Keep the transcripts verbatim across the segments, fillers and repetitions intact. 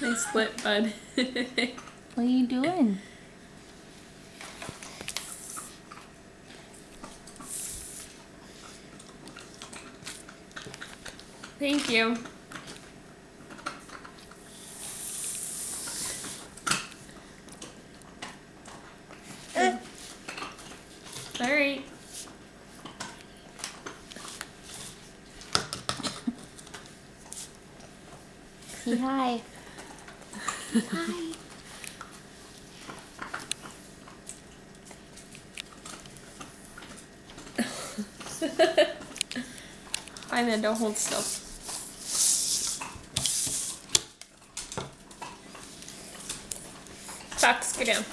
Nice lip, bud. What are you doing? Thank you. Uh. All right. Say hi. Hi. Hi, man, don't hold still. Fox, go down.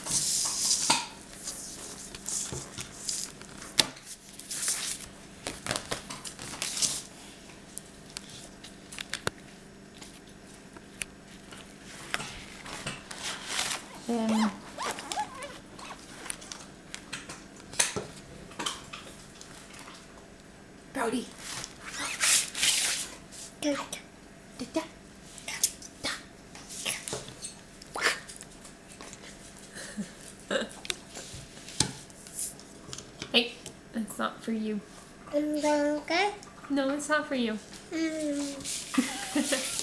Um, Brody. Da, da, da. Hey, it's not for you. da. No, it's not for you. Mm.